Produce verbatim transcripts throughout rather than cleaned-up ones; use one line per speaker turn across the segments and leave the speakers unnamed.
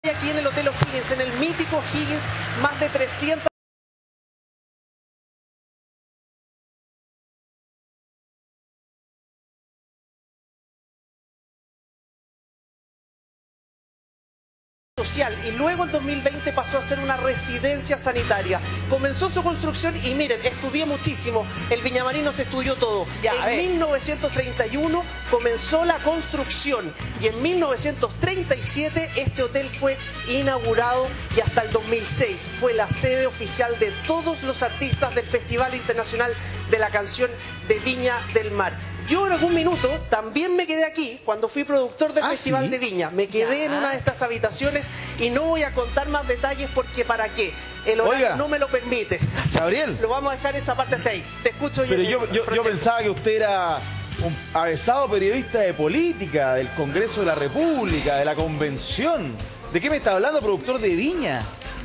Aquí en el Hotel O'Higgins, en el mítico Higgins, más de trescientas social, y luego el dos mil veinte pasó a ser una residencia sanitaria. Comenzó su construcción y miren, estudié muchísimo, el Viñamarino se estudió todo. Ya, en mil novecientos treinta y uno comenzó la construcción y en mil novecientos treinta y siete este hotel fue inaugurado y hasta el dos mil seis fue la sede oficial de todos los artistas del Festival Internacional de la Canción de Viña del Mar. Yo en algún minuto también me quedé aquí cuando fui productor del ah, Festival ¿sí? de Viña. Me quedé ya. en una de estas habitaciones y no voy a contar más detalles porque ¿para qué? El horario Oiga, no me lo permite.
Gabriel.
Lo vamos a dejar esa parte hasta ahí. Te escucho.
Pero yo, yo, yo pensaba que usted era un avesado periodista de política, del Congreso de la República, de la Convención. ¿De qué me está hablando, productor de Viña?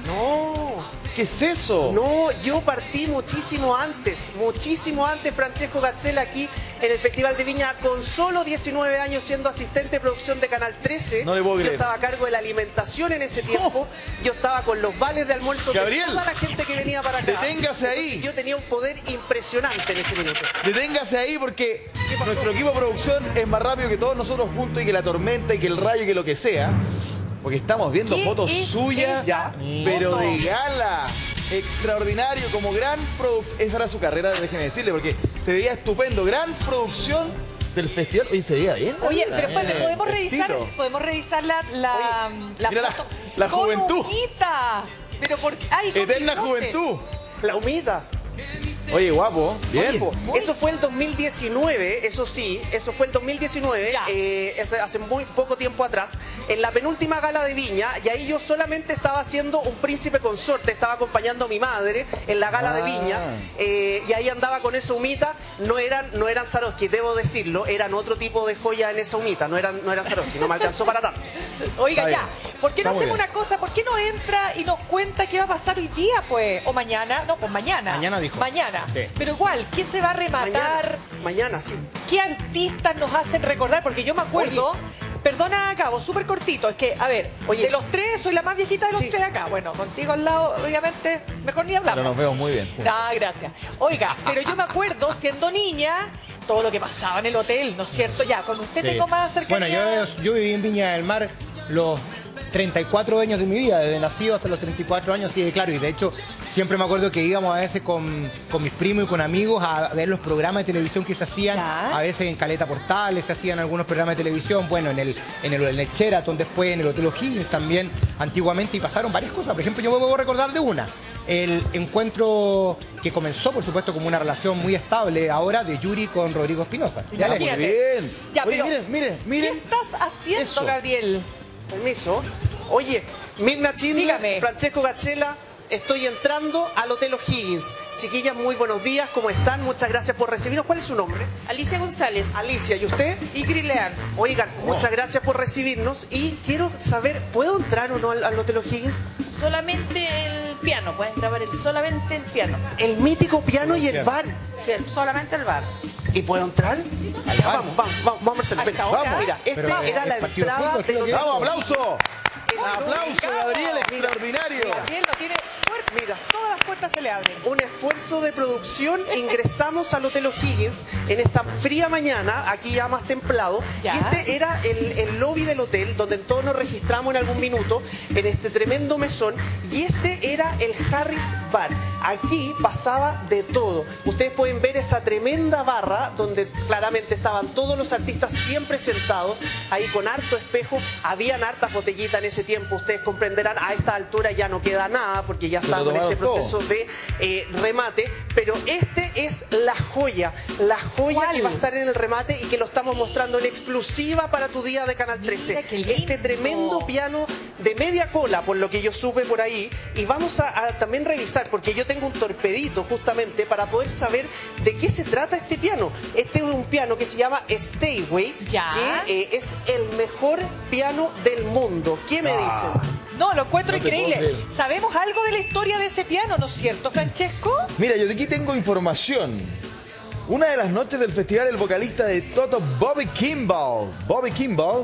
No.
¿Qué es eso?
No, yo partí muchísimo antes, muchísimo antes, Francesco Gazzella, aquí en el Festival de Viña, con solo diecinueve años, siendo asistente de producción de Canal trece.
No le puedo creer.
Yo estaba a cargo de la alimentación en ese tiempo. Oh. Yo estaba con los vales de almuerzo
Gabriel,
de toda la gente que venía para acá.
Deténgase ahí.
Yo tenía un poder impresionante en ese minuto.
Deténgase ahí porque nuestro equipo de producción es más rápido que todos nosotros juntos y que la tormenta y que el rayo y que lo que sea. Porque estamos viendo fotos suyas,
ya,
pero
foto?
de gala. Extraordinario, como gran productor. Esa era su carrera, déjeme decirle, porque se veía estupendo. Gran producción del festival. Oye, se veía bien.
Oye, pero espérate, podemos revisar, podemos revisar la, la,
Oye,
la
mira
foto.
La, la juventud.
Humita. Pero por ay,
Eterna juventud.
La humita.
Oye, guapo, bien.
Oye, eso fue el dos mil diecinueve, eso sí, eso fue el dos mil diecinueve, eh, hace muy poco tiempo atrás, en la penúltima gala de Viña, y ahí yo solamente estaba haciendo un príncipe consorte, estaba acompañando a mi madre en la gala ah. de Viña, eh, y ahí andaba con esa humita. No eran, no eran Swarovski, debo decirlo, eran otro tipo de joya en esa humita, no eran, no eran Swarovski, no me alcanzó para tanto.
Oiga, ya, ¿por qué no hacemos una cosa? ¿Por qué no entra y nos cuenta qué va a pasar hoy día, pues? O mañana, no, pues mañana.
Mañana dijo.
Mañana. Sí. Pero igual, ¿qué se va a rematar?
Mañana, mañana sí.
¿Qué artistas nos hacen recordar? Porque yo me acuerdo, Oye. perdona, Cabo, súper cortito, es que, a ver, Oye. de los tres, soy la más viejita de los sí. tres acá. Bueno, contigo al lado, obviamente, mejor ni hablamos.
Pero nos vemos muy bien.
Ah, gracias. Oiga, pero yo me acuerdo, siendo niña, todo lo que pasaba en el hotel, ¿no es cierto? Ya, con usted sí. tengo más cercanía.
Bueno, yo, yo viví en Viña del Mar los treinta y cuatro años de mi vida, desde nacido hasta los treinta y cuatro años, sí, claro, y de hecho siempre me acuerdo que íbamos a veces con, con mis primos y con amigos a ver los programas de televisión que se hacían, ¿Ya? a veces en Caleta Portales se hacían algunos programas de televisión, bueno, en el, en el, en el Sheraton, después en el Hotel O'Higgins también, antiguamente, y pasaron varias cosas. Por ejemplo, yo me puedo recordar de una, el encuentro que comenzó, por supuesto, como una relación muy estable ahora de Yuri con Rodrigo Espinosa.
Ya, muy bien.
Ya,
Oye,
pero,
miren, miren, miren.
¿qué estás haciendo, Eso. Gabriel?
Permiso. Oye, Mirna Schindler, Francesco Gazzella, estoy entrando al Hotel O'Higgins. Chiquillas, muy buenos días, ¿cómo están? Muchas gracias por recibirnos. ¿Cuál es su nombre?
Alicia González.
Alicia, ¿y usted?
Igri Leal.
Oigan, oh. muchas gracias por recibirnos y quiero saber, ¿puedo entrar o no al, al Hotel O'Higgins?
Solamente el piano, pueden grabar el, solamente el piano.
El mítico piano y el bar.
Sí, solamente el bar.
¿Y puedo entrar? Ya, vamos, vamos, vamos, vamos, Marcelo. Vamos, mira, esta Pero, era la entrada de los...
¡Vamos, aplauso! ¡Aplauso, Gabriel, extraordinario!
Gabriel lo tiene fuerte. Mira, todas las puertas se le abren.
Un esfuerzo de producción, ingresamos al Hotel O'Higgins en esta fría mañana, aquí ya más templado, ¿Ya? y este era el, el lobby del hotel, donde todos nos registramos en algún minuto, en este tremendo mesón, y este era el Harris Bar. Aquí pasaba de todo. Ustedes pueden ver esa tremenda barra, donde claramente estaban todos los artistas siempre sentados, ahí con harto espejo, habían hartas botellitas en ese tiempo, ustedes comprenderán, a esta altura ya no queda nada, porque ya estamos en este proceso todo. de eh, remate, pero este es la joya, la joya ¿Cuál? que va a estar en el remate y que lo estamos mostrando en exclusiva para tu día de Canal trece. Este tremendo piano de media cola, por lo que yo supe por ahí, y vamos a, a también revisar, porque yo tengo un torpedito justamente para poder saber de qué se trata este piano. Este es un piano que se llama Steinway,
¿Ya?
que eh, es el mejor piano del mundo. ¿Qué me dicen?
No, lo encuentro no increíble. ¿Sabemos algo de la historia de ese piano, no es cierto, Francesco?
Mira, yo de aquí tengo información. Una de las noches del festival, el vocalista de Toto, Bobby Kimball, Bobby Kimball,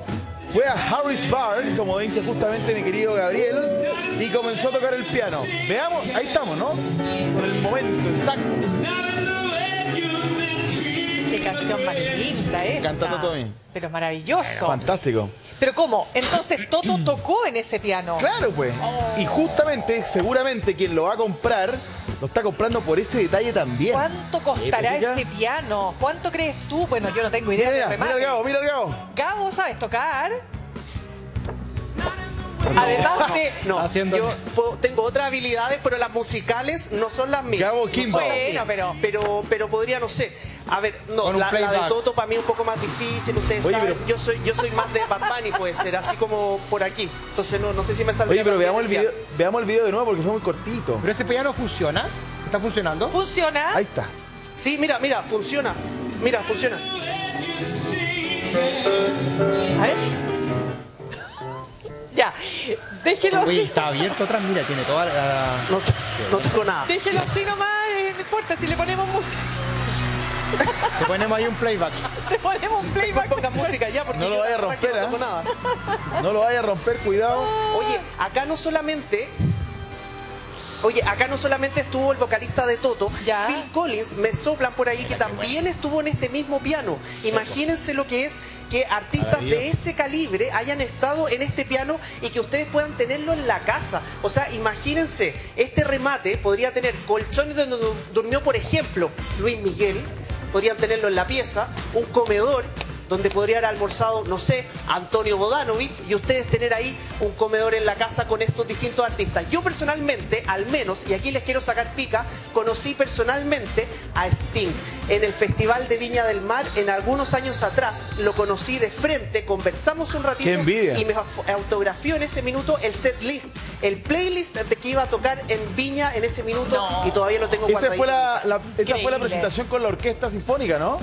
fue a Harris Bar, como dice justamente mi querido Gabriel, y comenzó a tocar el piano. Veamos, ahí estamos, ¿no? Con el momento exacto.
Qué canción más linda esta.
Canta Toto.
Pero maravilloso.
Fantástico.
Pero ¿cómo? Entonces Toto tocó en ese piano.
Claro, pues.
Oh.
Y justamente, seguramente quien lo va a comprar, lo está comprando por ese detalle también.
¿Cuánto costará
¿Épica?
ese piano? ¿Cuánto crees tú? Bueno, yo no tengo idea.
Mira,
de
mira, mira el Gabo, mira el Gabo.
Gabo, ¿sabes tocar?
No,
Además de...
No,
Haciendo-
yo puedo- tengo otras habilidades, pero las musicales no son las mías.
Gabo
No
Kimbo.
son las
Bueno,
mías.
pero-
pero... pero podría, no sé. A ver, no,
Con un
la, la de
playback.
Toto para mí es un poco más difícil, ustedes
Oye,
saben.
pero-
Yo soy yo soy más de Bad Bunny, puede ser, así como por aquí. Entonces no, no sé si me saldría.
Oye, pero
también
veamos el video,
piano.
veamos el video de nuevo porque fue muy cortito.
Pero ese piano funciona. ¿Está funcionando?
¿Funciona?
Ahí está.
Sí, mira, mira, funciona. Mira, funciona.
A ver. Ya, déjelo
Uy,
así.
está abierto atrás. Mira, tiene toda la...
No, no tengo nada.
Déjelo así nomás, eh, no importa si le ponemos música.
Te ponemos ahí un playback.
Le ponemos un
Mejor
playback.
ponga música ya porque
No lo
yo
vaya a
la verdad que
romper,
no tengo
¿eh?
nada.
No lo vaya a romper, cuidado.
Oye, acá no solamente. Oye, acá no solamente estuvo el vocalista de Toto,
Ya.
Phil Collins, me soplan por ahí que también estuvo en este mismo piano. Imagínense lo que es que artistas de ese calibre hayan estado en este piano y que ustedes puedan tenerlo en la casa. O sea, imagínense, este remate podría tener colchones donde du- durmió, por ejemplo, Luis Miguel, podrían tenerlo en la pieza, un comedor donde podría haber almorzado, no sé, Antonio Bodanovich, y ustedes tener ahí un comedor en la casa con estos distintos artistas. Yo personalmente, al menos, y aquí les quiero sacar pica, conocí personalmente a Sting en el Festival de Viña del Mar en algunos años atrás. Lo conocí de frente, conversamos un ratito
¡Qué envidia!
y me autografió en ese minuto el set list, el playlist de que iba a tocar en Viña en ese minuto,
No.
y todavía lo tengo
Esa
guardadito
fue
en mi
la,
casa.
la- esa fue la
Increíble.
presentación con la Orquesta Sinfónica, ¿no?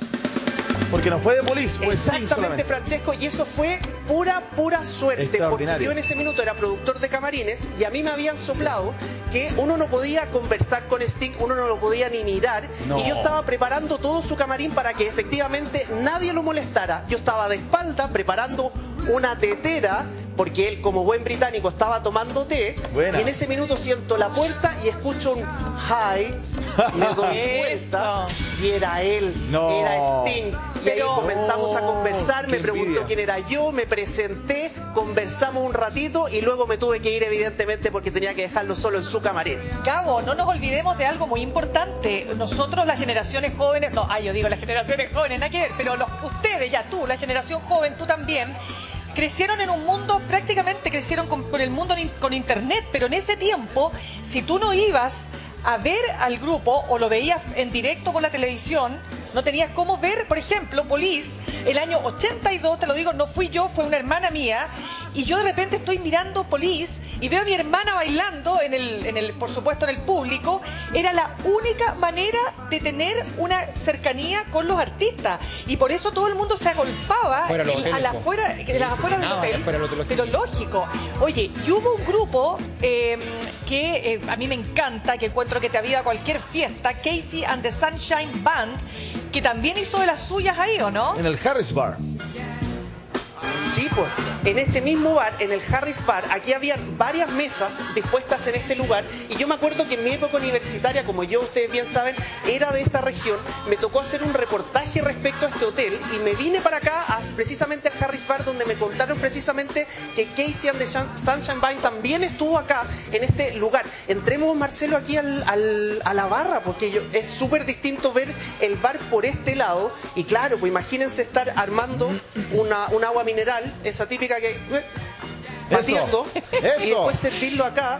Porque no fue de Police, fue Sting
Exactamente,
solamente.
Francesco, y eso fue pura, pura suerte, porque
Extraordinario.
yo en ese minuto era productor de camarines y a mí me habían soplado que uno no podía conversar con Sting, uno no lo podía ni mirar,
No.
y yo estaba preparando todo su camarín para que efectivamente nadie lo molestara. Yo estaba de espalda preparando una tetera, porque él como buen británico estaba tomando té,
Buena.
y en ese minuto siento la puerta y escucho un hi, me doy
Eso.
vuelta y era él,
No.
era Sting. Y ahí
Pero-
comenzamos a conversar,
Qué
me preguntó
envidia.
quién era yo, me presenté, conversamos un ratito y luego me tuve que ir evidentemente porque tenía que dejarlo solo en su camarín.
Gabo, no nos olvidemos de algo muy importante. Nosotros, las generaciones jóvenes, no, ay, yo digo las generaciones jóvenes, nada que ver, pero los, ustedes, ya tú, la generación joven, tú también, crecieron en un mundo, prácticamente crecieron con, con el mundo in- con internet, pero en ese tiempo, si tú no ibas a ver al grupo o lo veías en directo por la televisión, no tenías cómo ver, por ejemplo, Police, el año ochenta y dos, te lo digo, no fui yo, fue una hermana mía, y yo de repente estoy mirando Police y veo a mi hermana bailando, en el, en el, por supuesto en el público. Era la única manera de tener una cercanía con los artistas, y por eso todo el mundo se agolpaba
Fuera de los
en- a
hoteles,
la
po.
afuera, en las afueras del
No,
hotel.
fuera de los hoteles.
Pero lógico. Oye, y hubo un grupo eh, que eh, a mí me encanta, que encuentro que te avida cualquier fiesta, Casey and the Sunshine Band, que también hizo de las suyas ahí, ¿o no?
En el Harris Bar.
Sí, pues, en este mismo bar, en el Harris Bar, aquí había varias mesas dispuestas en este lugar, y yo me acuerdo que en mi época universitaria, como yo, ustedes bien saben, era de esta región, me tocó hacer un reportaje respecto a este hotel, y me vine para acá, a- precisamente al Harris Bar, donde me contaron precisamente que Casey and the Sun- Sunshine Band también estuvo acá, en este lugar. Entremos, Marcelo, aquí al- al- a la barra, porque yo- es súper distinto ver el bar por este lado, y claro, pues imagínense estar armando una, un agua mineral, esa típica que... eh, batiendo,
eso.
y después servirlo acá.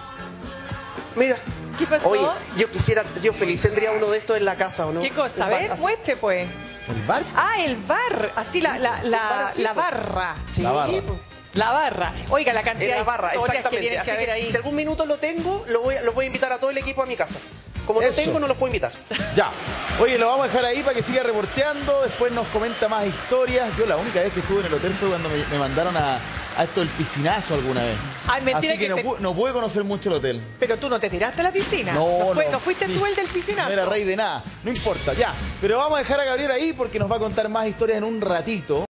Mira.
¿Qué pasó?
Oye, yo quisiera, yo feliz tendría uno de estos en la casa, ¿o no?
¿Qué cosa?
Un
A
bar
ver,
así.
muestre pues.
¿El bar?
Ah, el bar. Así la, la, la,
bar así,
la
pues.
barra.
Sí,
La barra.
pues,
La barra. Oiga, la cantidad
en la barra,
de historias que
exactamente.
tienen que
Así
haber
que
ahí.
si algún minuto lo tengo, lo voy, a- los voy a invitar a todo el equipo a mi casa. Como no
Eso.
tengo, no los puedo invitar.
Ya. Oye, lo vamos a dejar ahí para que siga reporteando. Después nos comenta más historias. Yo la única vez que estuve en el hotel fue cuando me, me mandaron a, a esto el piscinazo alguna vez.
Ay, mentira
Así que,
que
no,
te-
pu- no pude conocer mucho el hotel.
Pero tú no te tiraste a la piscina.
No,
fue-
no.
no fuiste tú el del piscinazo.
No era rey de nada. No importa, ya. Pero vamos a dejar a Gabriel ahí porque nos va a contar más historias en un ratito.